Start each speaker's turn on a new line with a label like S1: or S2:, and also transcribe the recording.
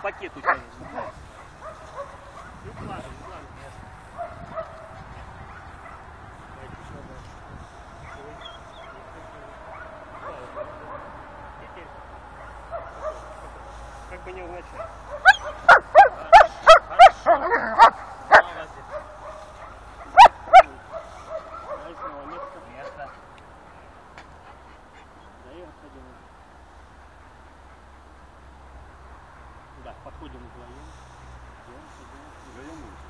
S1: пакет у тебя есть. Как бы не угнать. Да, подходим вдвоем. Вдвоем.